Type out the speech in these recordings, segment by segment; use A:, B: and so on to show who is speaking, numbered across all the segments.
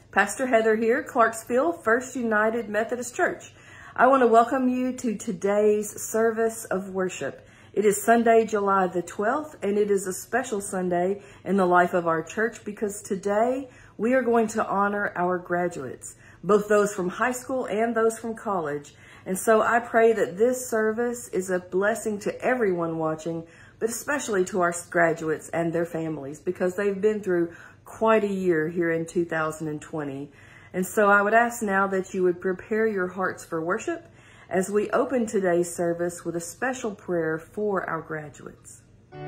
A: Pastor Heather here, Clarksville First United Methodist Church. I want to welcome you to today's service of worship. It is Sunday, July the 12th, and it is a special Sunday in the life of our church because today we are going to honor our graduates, both those from high school and those from college. And so I pray that this service is a blessing to everyone watching, but especially to our graduates and their families because they've been through quite a year here in 2020. And so I would ask now that you would prepare your hearts for worship as we open today's service with a special prayer for our graduates.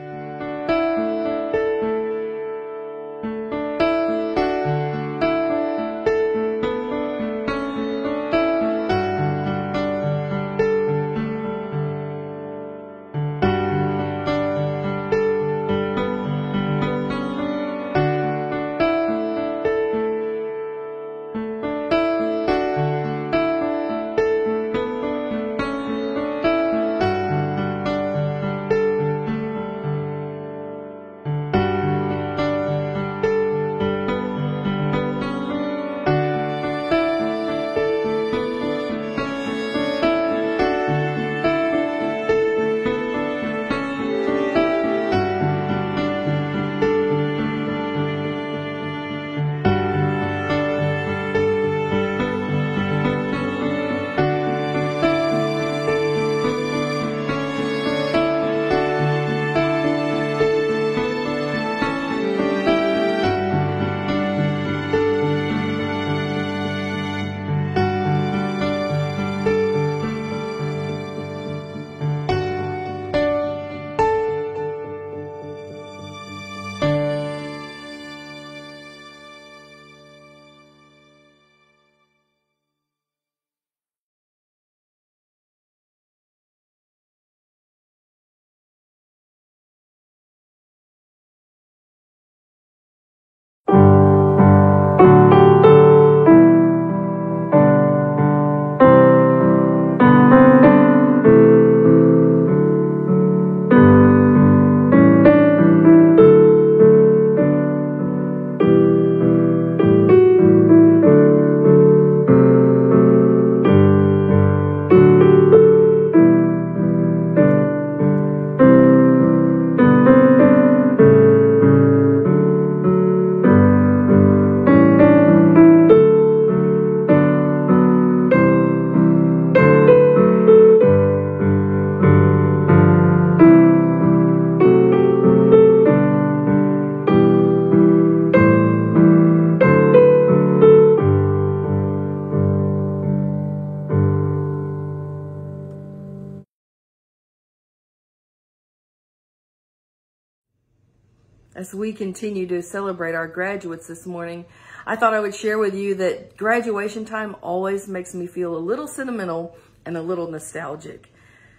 A: As we continue to celebrate our graduates this morning, I thought I would share with you that graduation time always makes me feel a little sentimental and a little nostalgic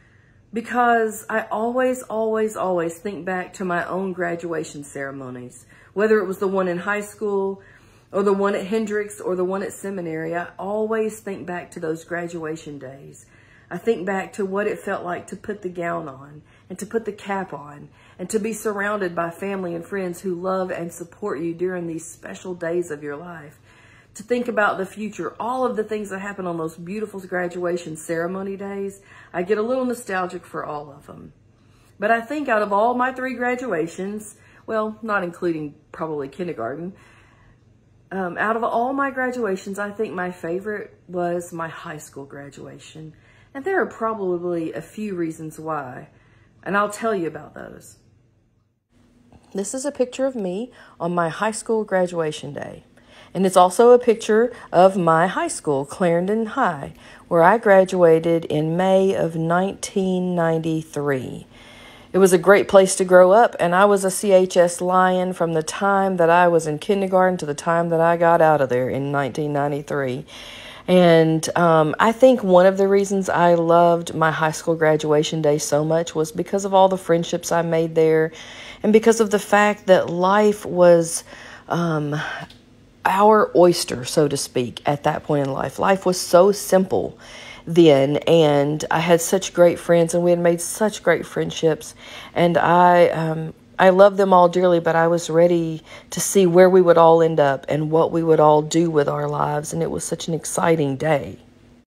A: because I always think back to my own graduation ceremonies, whether it was the one in high school or the one at Hendrix or the one at seminary. I always think back to those graduation days. I think back to what it felt like to put the gown on and to put the cap on and to be surrounded by family and friends who love and support you during these special days of your life. To think about the future, all of the things that happen on those beautiful graduation ceremony days, I get a little nostalgic for all of them. But I think out of all my 3 graduations, well, not including probably kindergarten, out of all my graduations, I think my favorite was my high school graduation. And there are probably a few reasons why, and I'll tell you about those. This is a picture of me on my high school graduation day. And it's also a picture of my high school, Clarendon High, where I graduated in May of 1993. It was a great place to grow up, and I was a CHS Lion from the time that I was in kindergarten to the time that I got out of there in 1993. And I think one of the reasons I loved my high school graduation day so much was because of all the friendships I made there and because of the fact that life was our oyster, so to speak, at that point in life. Life was so simple then, and I had such great friends, and we had made such great friendships, and I I love them all dearly, but I was ready to see where we would all end up and what we would all do with our lives, and it was such an exciting day.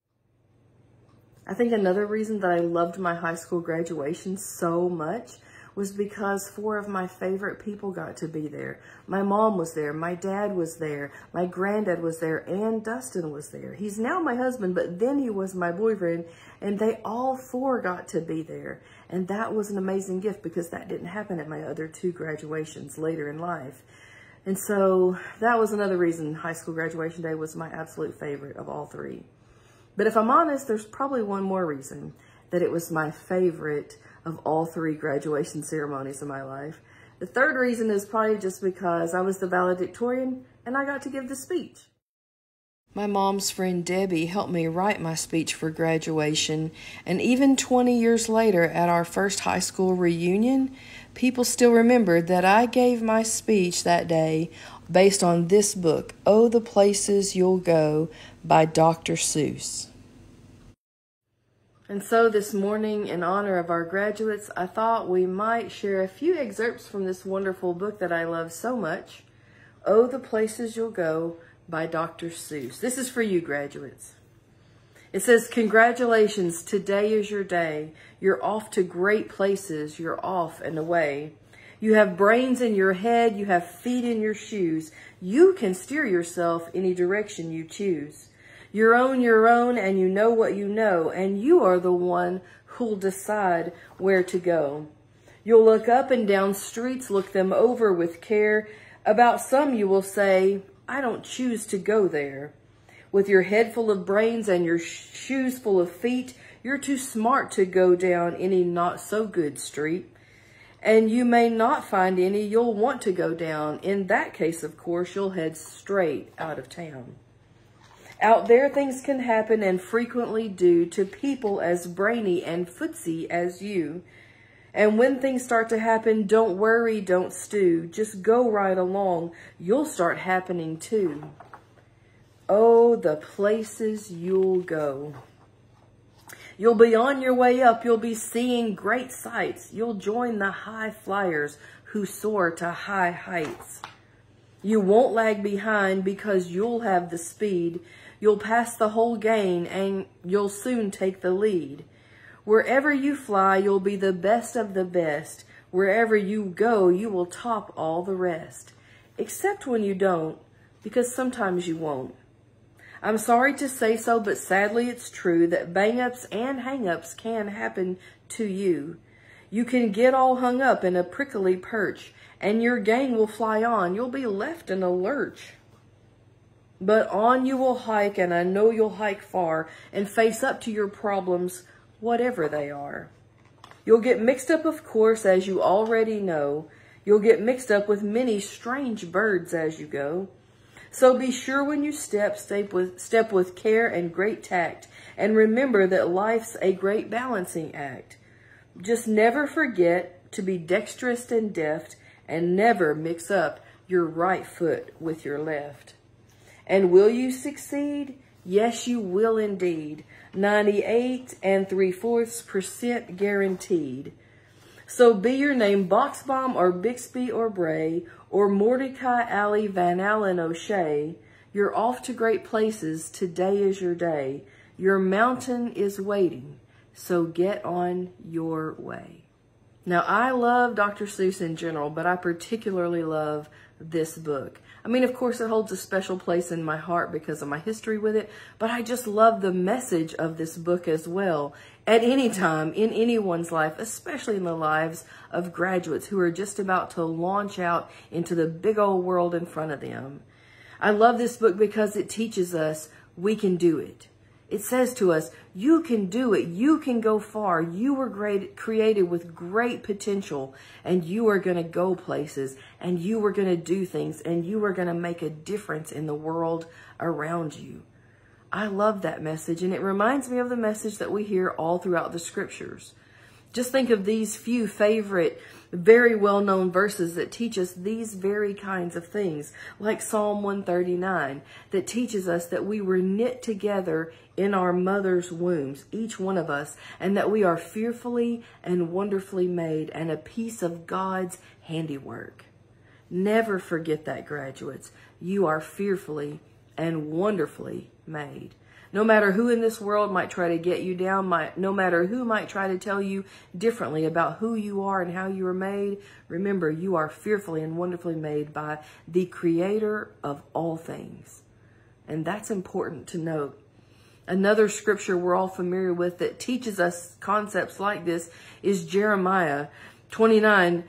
A: I think another reason that I loved my high school graduation so much was because 4 of my favorite people got to be there. My mom was there, my dad was there, my granddad was there, and Dustin was there. He's now my husband, but then he was my boyfriend, and they all 4 got to be there. And that was an amazing gift because that didn't happen at my other 2 graduations later in life. And so that was another reason high school graduation day was my absolute favorite of all 3. But if I'm honest, there's probably one more reason that it was my favorite of all 3 graduation ceremonies in my life. The third reason is probably just because I was the valedictorian and I got to give the speech. My mom's friend Debbie helped me write my speech for graduation, and even 20 years later at our first high school reunion, people still remembered that I gave my speech that day based on this book, Oh, the Places You'll Go by Dr. Seuss. And so this morning, in honor of our graduates, I thought we might share a few excerpts from this wonderful book that I love so much, Oh, the Places You'll Go by Dr. Seuss. This is for you, graduates. It says, congratulations, today is your day. You're off to great places. You're off and away. You have brains in your head. You have feet in your shoes. You can steer yourself any direction you choose. You're own, and you know what you know, and you are the one who'll decide where to go. You'll look up and down streets, look them over with care. About some you will say, I don't choose to go there. With your head full of brains and your shoes full of feet, you're too smart to go down any not so good street. And you may not find any you'll want to go down. In that case, of course, you'll head straight out of town. Out there, things can happen and frequently do to people as brainy and footsy as you. And when things start to happen, don't worry, don't stew. Just go right along. You'll start happening too. Oh, the places you'll go. You'll be on your way up. You'll be seeing great sights. You'll join the high flyers who soar to high heights. You won't lag behind because you'll have the speed. You'll pass the whole gang and you'll soon take the lead. Wherever you fly, you'll be the best of the best. Wherever you go, you will top all the rest. Except when you don't, because sometimes you won't. I'm sorry to say so, but sadly it's true that bang-ups and hang-ups can happen to you. You can get all hung up in a prickly perch, and your gang will fly on. You'll be left in a lurch. But on you will hike, and I know you'll hike far, and face up to your problems, whatever they are. You'll get mixed up, of course, as you already know. You'll get mixed up with many strange birds as you go. So be sure when you step with care and great tact, and remember that life's a great balancing act. Just never forget to be dexterous and deft, and never mix up your right foot with your left. And will you succeed? Yes, you will indeed. 98 3/4% guaranteed. So be your name Boxbaum or Bixby or Bray or Mordecai, Alley, Van Allen, O'Shea. You're off to great places. Today is your day. Your mountain is waiting. So get on your way. Now, I love Dr. Seuss in general, but I particularly love this book. I mean, of course, it holds a special place in my heart because of my history with it, but I just love the message of this book as well. At any time in anyone's life, especially in the lives of graduates who are just about to launch out into the big old world in front of them. I love this book because it teaches us we can do it. It says to us, you can do it. You can go far. You were created with great potential, and you are going to go places, and you are going to do things, and you are going to make a difference in the world around you. I love that message, and it reminds me of the message that we hear all throughout the scriptures. Just think of these few favorite very well-known verses that teach us these very kinds of things, like Psalm 139, that teaches us that we were knit together in our mother's wombs, each one of us, and that we are fearfully and wonderfully made and a piece of God's handiwork. Never forget that, graduates. You are fearfully and wonderfully made. No matter who in this world might try to get you down, no matter who might try to tell you differently about who you are and how you are made, remember, you are fearfully and wonderfully made by the Creator of all things. And that's important to note. Another scripture we're all familiar with that teaches us concepts like this is Jeremiah 29.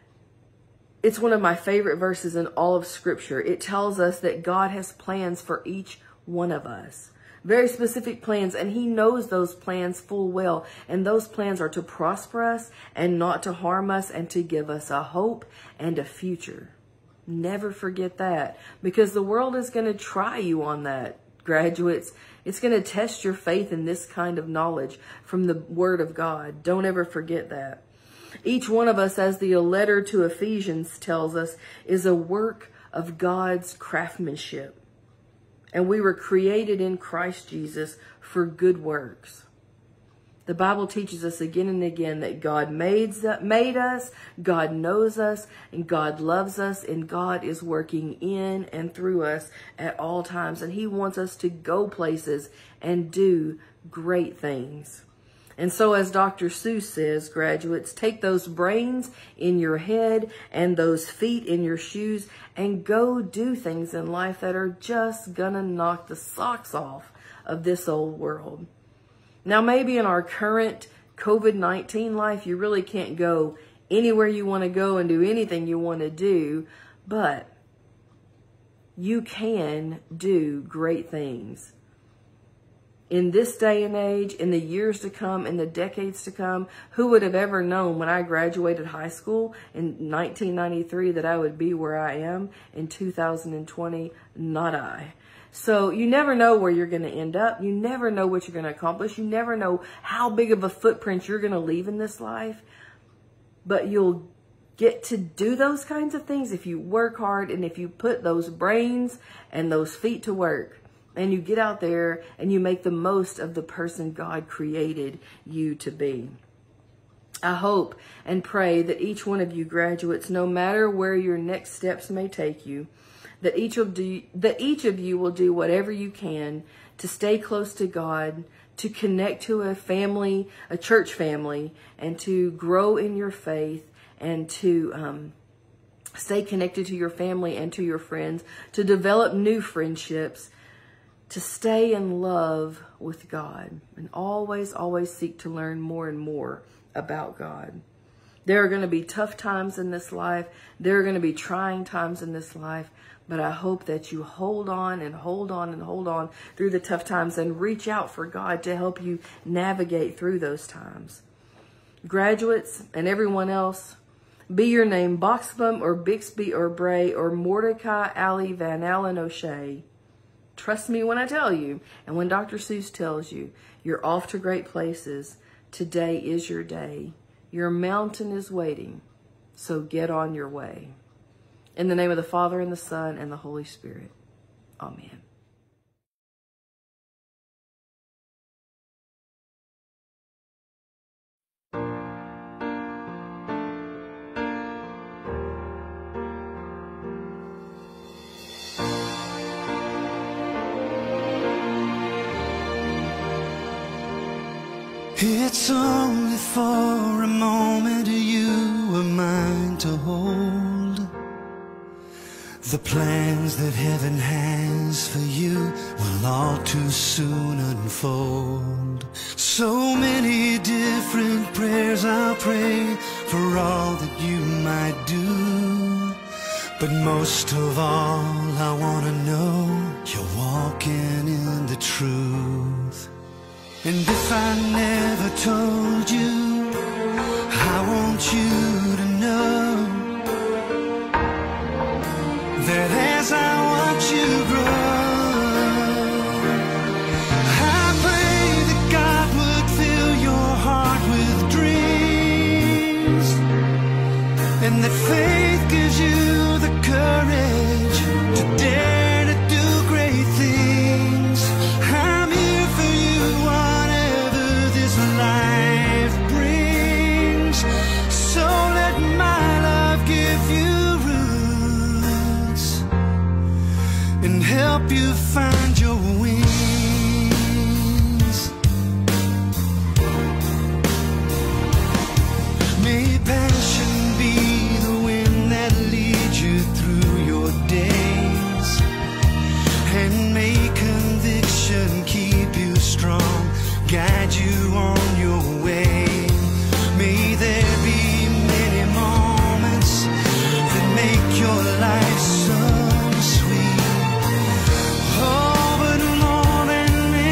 A: It's one of my favorite verses in all of Scripture. It tells us that God has plans for each one of us. Very specific plans, and He knows those plans full well. And those plans are to prosper us and not to harm us and to give us a hope and a future. Never forget that, because the world is going to try you on that, graduates. It's going to test your faith in this kind of knowledge from the Word of God. Don't ever forget that. Each one of us, as the letter to Ephesians tells us, is a work of God's craftsmanship. And we were created in Christ Jesus for good works. The Bible teaches us again and again that God made us, God knows us, and God loves us, and God is working in and through us at all times. And He wants us to go places and do great things. And so, as Dr. Seuss says, graduates, take those brains in your head and those feet in your shoes and go do things in life that are just gonna knock the socks off of this old world. Now, maybe in our current COVID-19 life, you really can't go anywhere you want to go and do anything you want to do, but you can do great things. In this day and age, in the years to come, in the decades to come, who would have ever known when I graduated high school in 1993 that I would be where I am in 2020? Not I. So you never know where you're going to end up. You never know what you're going to accomplish. You never know how big of a footprint you're going to leave in this life. But you'll get to do those kinds of things if you work hard and if you put those brains and those feet to work. And you get out there and you make the most of the person God created you to be. I hope and pray that each one of you graduates, no matter where your next steps may take you, that each of you will do whatever you can to stay close to God, to connect to a family, a church family, and to grow in your faith, and to stay connected to your family and to your friends, to develop new friendships, to stay in love with God, and always, always seek to learn more and more about God. There are going to be tough times in this life. There are going to be trying times in this life. But I hope that you hold on and hold on and hold on through the tough times and reach out for God to help you navigate through those times. Graduates and everyone else, be your name Boxbum or Bixby or Bray or Mordecai, Alley, Van Allen, O'Shea. Trust me when I tell you, and when Dr. Seuss tells you, you're off to great places. Today is your day. Your mountain is waiting, so get on your way. In the name of the Father, and the Son, and the Holy Spirit. Amen.
B: It's only for a moment you were mine to hold. The plans that heaven has for you will all too soon unfold. So many different prayers I'll pray for all that you might do. But most of all, I want to know you're walking in the truth. And if I never told you, I want you to know that as I watch you grow, I pray that God would fill your heart with dreams that faith gives you the courage to dare to do great things. I'm here for you, whatever this life brings. So let my love give you roots and help you find your wings. May passion be the wind that leads you through your days, and may conviction keep you strong, guide you on your way. May there be many moments that make your life so sweet. Oh, but more than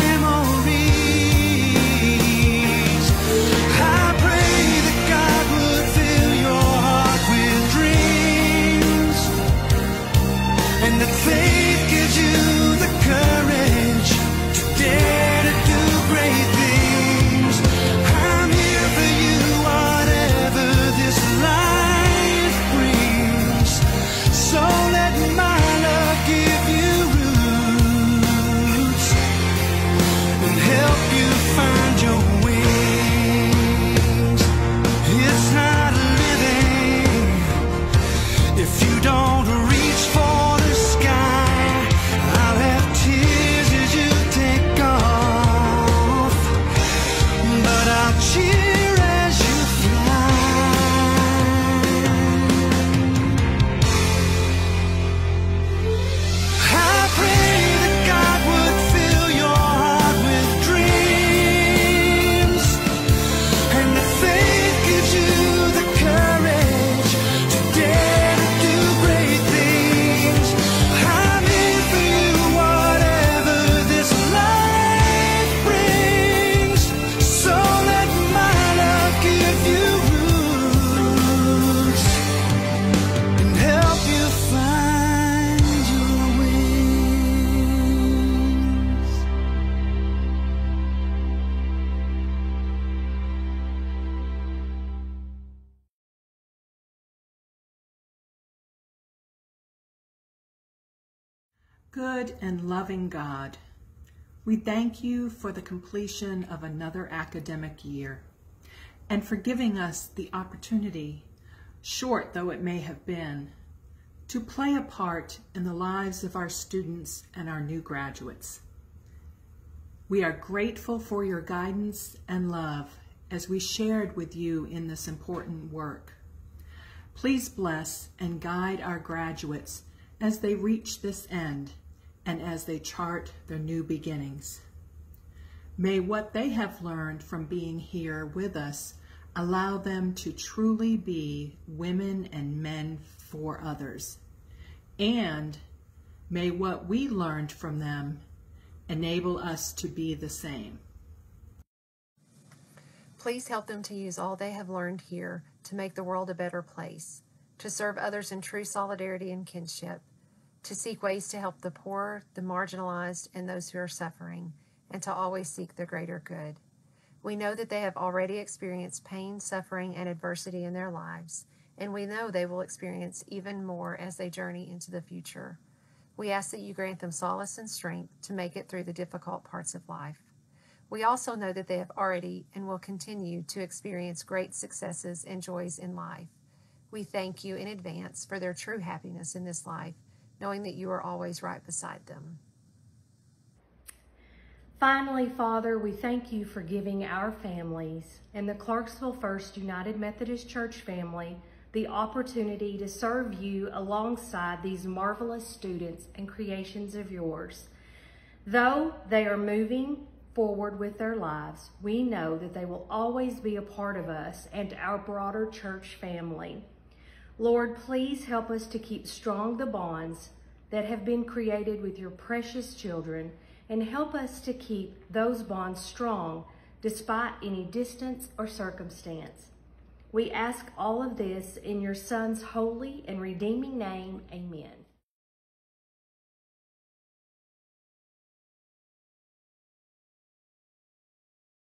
B: memories, I pray that God would fill your heart with dreams, and that faith gives you the courage to dare to do great things. I'm here for you, whatever this life brings. So let my love give you roots and help you find your wings. It's not living if you don't reach for the sky. I'll have tears as you take off, but I'll cheer as you fly. I pray that God would fill your heart with dreams, and that faith gives you the courage to dare to do great things. I'm here for you, whatever this life brings. So let my love give you roots and help you find your wings.
C: Good and loving God, we thank you for the completion of another academic year and for giving us the opportunity, short though it may have been, to play a part in the lives of our students and our new graduates. We are grateful for your guidance and love as we shared with you in this important work. Please bless and guide our graduates as they reach this end and as they chart their new beginnings. May what they have learned from being here with us allow them to truly be women and men for others. And may what we learned from them enable us to be the same.
D: Please help them to use all they have learned here to make the world a better place, to serve others in true solidarity and kinship, to seek ways to help the poor, the marginalized, and those who are suffering, and to always seek the greater good. We know that they have already experienced pain, suffering, and adversity in their lives, and we know they will experience even more as they journey into the future. We ask that you grant them solace and strength to make it through the difficult parts of life. We also know that they have already and will continue to experience great successes and joys in life. We thank you in advance for their true happiness in this life, knowing that you are always right beside them.
E: Finally, Father, we thank you for giving our families and the Clarksville First United Methodist Church family the opportunity to serve you alongside these marvelous students and creations of yours. Though they are moving forward with their lives, we know that they will always be a part of us and our broader church family. Lord, please help us to keep strong the bonds that have been created with your precious children, and help us to keep those bonds strong despite any distance or circumstance. We ask all of this in your Son's holy and redeeming name, amen.